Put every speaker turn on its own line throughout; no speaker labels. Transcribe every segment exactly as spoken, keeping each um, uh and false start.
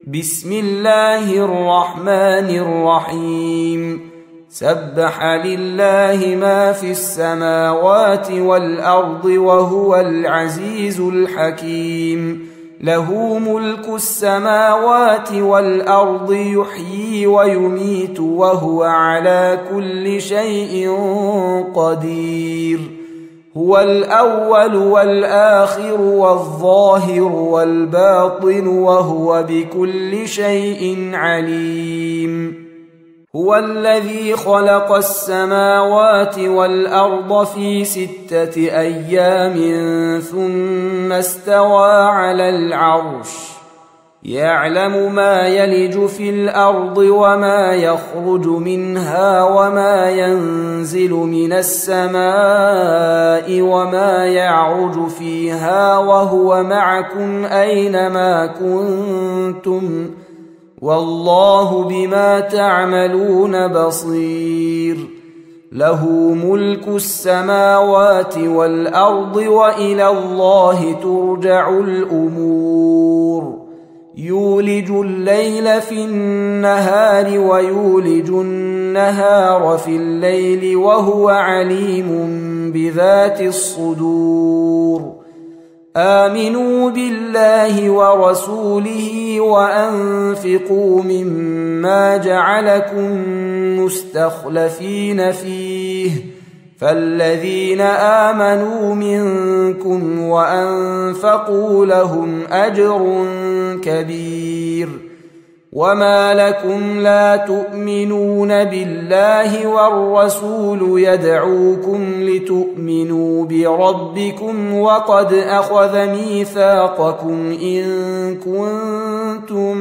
بسم الله الرحمن الرحيم سبح لله ما في السماوات والأرض وهو العزيز الحكيم له ملك السماوات والأرض يحيي ويميت وهو على كل شيء قدير هو الأول والآخر والظاهر والباطن وهو بكل شيء عليم هو الذي خلق السماوات والأرض في ستة أيام ثم استوى على العرش يعلم ما يلج في الأرض وما يخرج منها وما ينزل من السماء وما يعرج فيها وهو معكم أينما كنتم والله بما تعملون بصير له ملك السماوات والأرض وإلى الله ترجع الأمور يولج الليل في النهار ويولج النهار في الليل وهو عليم بذات الصدور آمنوا بالله ورسوله وأنفقوا مما جعلكم مستخلفين فيه فالذين آمنوا منكم وأنفقوا لهم أجر كبير وما لكم لا تؤمنون بالله والرسول يدعوكم لتؤمنوا بربكم وقد أخذ ميثاقكم إن كنتم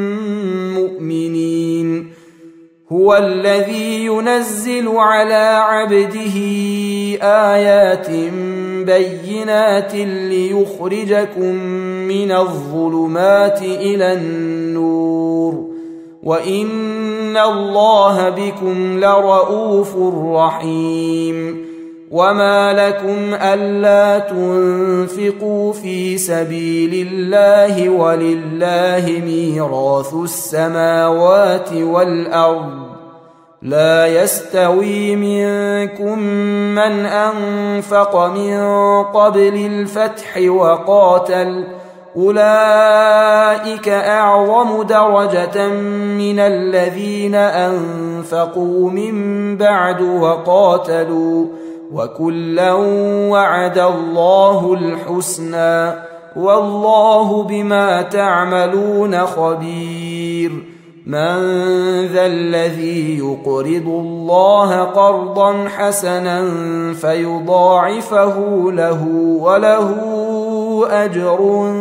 مؤمنين هو الذي ينزل على عبده آيات بينات ليخرجكم من الظلمات إلى النور وإن الله بكم لرؤوف رحيم وما لكم ألا تنفقوا في سبيل الله ولله ميراث السماوات والأرض لا يستوي منكم من أنفق من قبل الفتح وقاتل أولئك أعظم درجة من الذين أنفقوا من بعد وقاتلوا وكلا وعد الله الحسنى والله بما تعملون خبير من ذا الذي يقرض الله قرضا حسنا فيضاعفه له وله أجر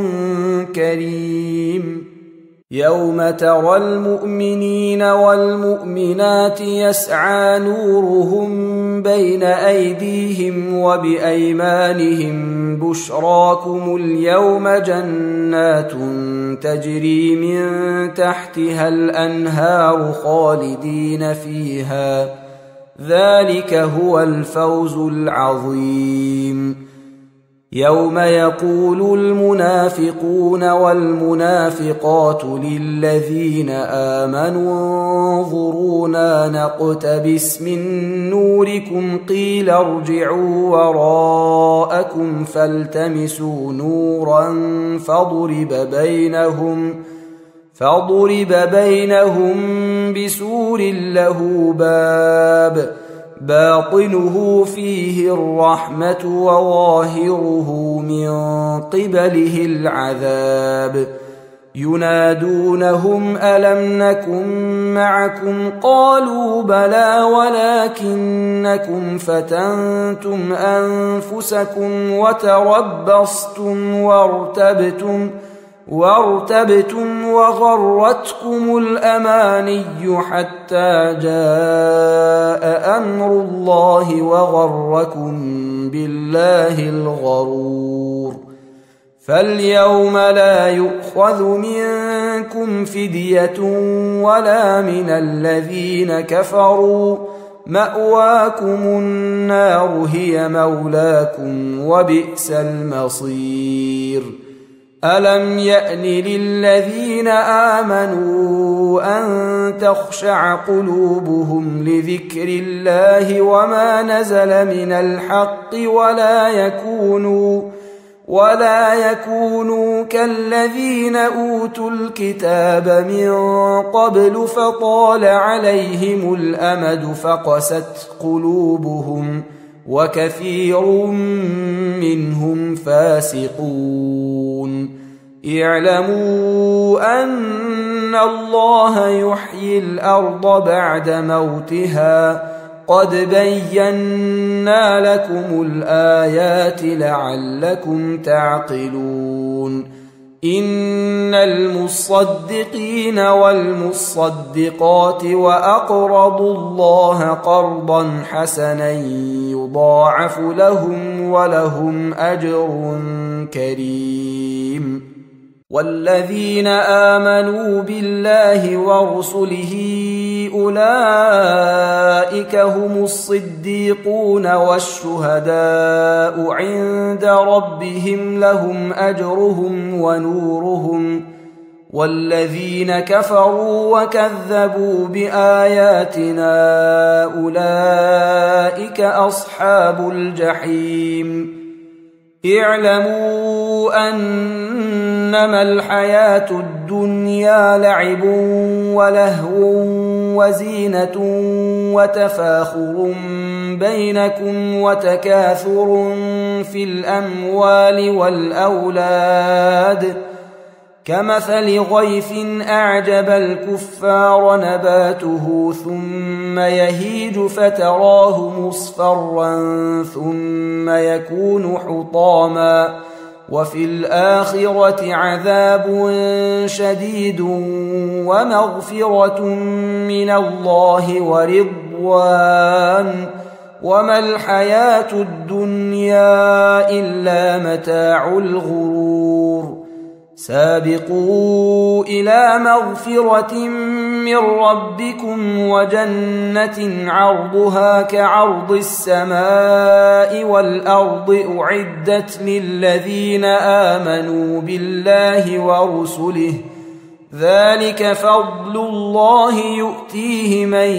كريم يوم ترى المؤمنين والمؤمنات يسعى نورهم بين أيديهم وبأيمانهم بشراكم اليوم جنات تجري من تحتها الأنهار خالدين فيها ذلك هو الفوز العظيم يوم يقول المنافقون والمنافقات للذين آمنوا انظرونا نقتبس من نوركم قيل ارجعوا وراءكم فالتمسوا نورا فضرب بينهم فضرب بينهم بسور له باب باطنه فيه الرحمة وظاهره من قبله العذاب ينادونهم ألم نكن معكم قالوا بلى ولكنكم فتنتم أنفسكم وتربصتم وارتبتم وارتبتم وغرتكم الأماني حتى جاء أمر الله وغركم بالله الغرور فاليوم لا يؤخذ منكم فدية ولا من الذين كفروا مأواكم النار هي مولاكم وبئس المصير ألم يأن للذين آمنوا أن تخشع قلوبهم لذكر الله وما نزل من الحق ولا يكونوا ولا يكونوا كالذين أوتوا الكتاب من قبل فطال عليهم الأمد فقست قلوبهم وكثير منهم فاسقون اعلموا أن الله يحيي الأرض بعد موتها قد بينا لكم الآيات لعلكم تعقلون إن المصدقين والمصدقات وأقرضوا الله قرضا حسنا يضاعف لهم ولهم أجر كريم والذين آمنوا بالله ورسله أولئك هم الصديقون والشهداء عند ربهم لهم أجرهم ونورهم والذين كفروا وكذبوا بآياتنا أولئك أصحاب الجحيم اعلموا أنما الحياة الدنيا لعب ولهو وزينة وتفاخر بينكم وتكاثر في الأموال والأولاد كمثل غيث أعجب الكفار نباته ثم يهيج فتراه مصفرا ثم يكون حطاما وفي الآخرة عذاب شديد ومغفرة من الله ورضوان وما الحياة الدنيا إلا متاع الغرور سابقوا إلى مغفرة من ربكم وجنة عرضها كعرض السماء والأرض أعدت للذين آمنوا بالله ورسله ذلك فضل الله يؤتيه من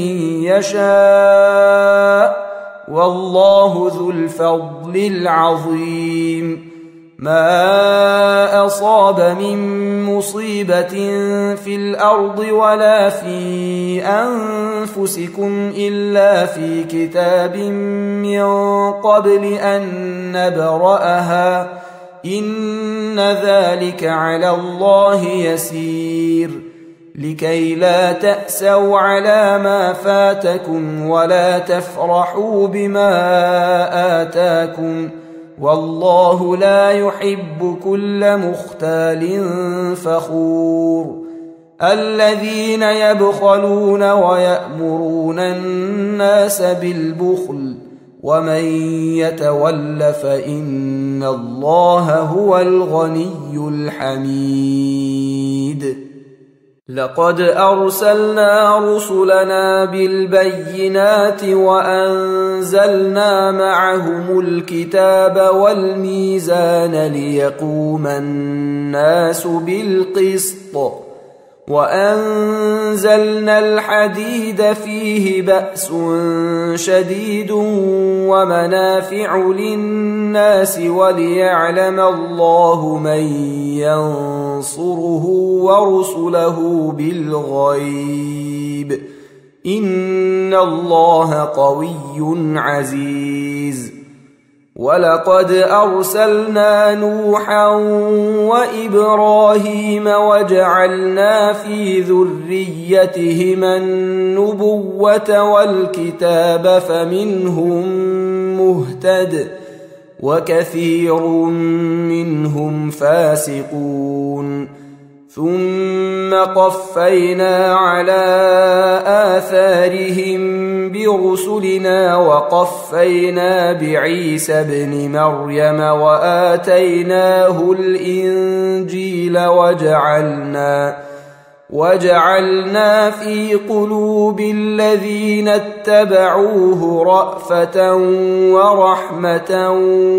يشاء والله ذو الفضل العظيم ما أصاب من مصيبة في الأرض ولا في أنفسكم إلا في كتاب من قبل أن نبرأها إن ذلك على الله يسير لكي لا تأسوا على ما فاتكم ولا تفرحوا بما آتاكم والله لا يحب كل مختال فخور الذين يبخلون ويأمرون الناس بالبخل ومن يتول فإن الله هو الغني الحميد لقد أرسلنا رسلنا بالبينات وأنزلنا معهم الكتاب والميزان ليقوم الناس بالقسط وأنزلنا الحديد فيه بأس شديد ومنافع للناس وليعلم الله من ينصره ورسله بالغيب إن الله قوي عزيز ولقد أرسلنا نوحا وإبراهيم وجعلنا في ذريتهما النبوة والكتاب فمنهم مهتد وكثير منهم فاسقون ثم قفينا على آثارهم برسلنا وقفينا بعيسى ابن مريم وآتيناه الإنجيل وجعلنا وجعلنا في قلوب الذين اتبعوه رأفة ورحمة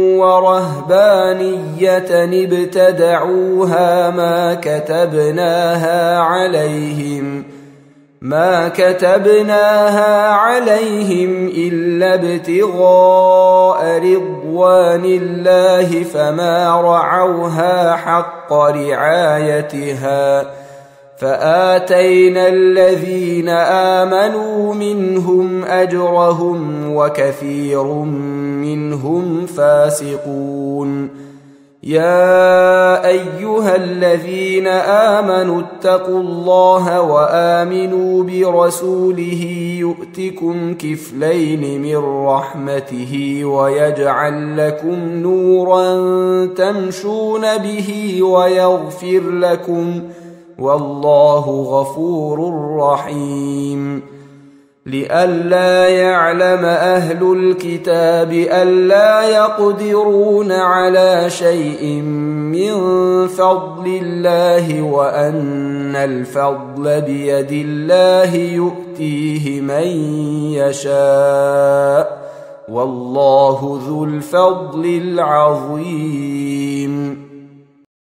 ورهبانية ابتدعوها ما كتبناها عليهم ما كتبناها عليهم إلا ابتغاء رضوان الله فما رعوها حق رعايتها فآتينا الذين آمنوا منهم أجرهم وكثير منهم فاسقون. يا أيها الذين آمنوا اتقوا الله وآمنوا برسوله يؤتكم كفلين من رحمته ويجعل لكم نورا تمشون به ويغفر لكم والله غفور رحيم. لئلا يعلم أهل الكتاب ألا يقدرون على شيء من فضل الله وأن الفضل بيد الله يؤتيه من يشاء والله ذو الفضل العظيم.